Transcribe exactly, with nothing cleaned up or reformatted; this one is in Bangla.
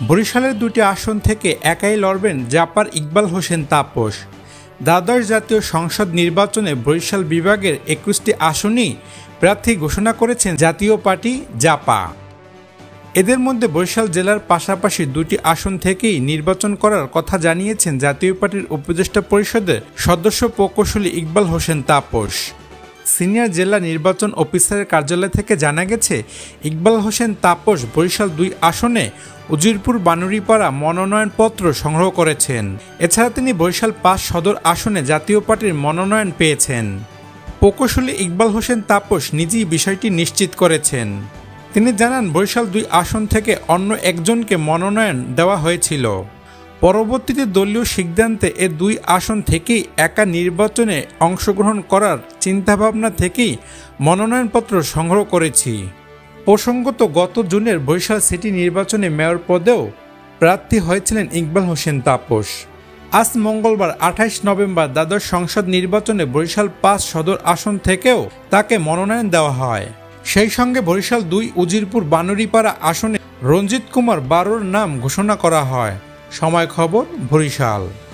বরিশালের দুটি আসন থেকে একাই লড়বেন জাপার ইকবাল হোসেন তাপস। দ্বাদশ জাতীয় সংসদ নির্বাচনে বরিশাল বিভাগের একুশটি আসনই প্রার্থী ঘোষণা করেছেন জাতীয় পার্টি জাপা। এদের মধ্যে বরিশাল জেলার পাশাপাশি দুটি আসন থেকেই নির্বাচন করার কথা জানিয়েছেন জাতীয় পার্টির উপদেষ্টা পরিষদের সদস্য প্রকৌশলী ইকবাল হোসেন তাপস। সিনিয়র জেলা নির্বাচন অফিসারের কার্যালয় থেকে জানা গেছে, ইকবাল হোসেন তাপস বরিশাল দুই আসনে উজিরপুর বানুড়িপাড়া মনোনয়নপত্র সংগ্রহ করেছেন। এছাড়া তিনি বরিশাল পাঁচ সদর আসনে জাতীয় পার্টির মনোনয়ন পেয়েছেন। প্রকৌশলী ইকবাল হোসেন তাপস নিজেই বিষয়টি নিশ্চিত করেছেন। তিনি জানান, বরিশাল দুই আসন থেকে অন্য একজনকে মনোনয়ন দেওয়া হয়েছিল। পরবর্তীতে দলীয় সিদ্ধান্তে এ দুই আসন থেকেই একা নির্বাচনে অংশগ্রহণ করার চিন্তাভাবনা থেকেই মনোনয়নপত্র সংগ্রহ করেছি। প্রসঙ্গত, গত জুনের বরিশাল সিটি নির্বাচনে মেয়র পদেও প্রার্থী হয়েছিলেন ইকবাল হোসেন তাপস। আজ মঙ্গলবার আঠাইশ নভেম্বর দ্বাদশ সংসদ নির্বাচনে বরিশাল পাঁচ সদর আসন থেকেও তাকে মনোনয়ন দেওয়া হয়। সেই সঙ্গে বরিশাল দুই উজিরপুর বানুড়িপাড়া আসনে রঞ্জিত কুমার বারোর নাম ঘোষণা করা হয়। সময় খবর, বরিশাল।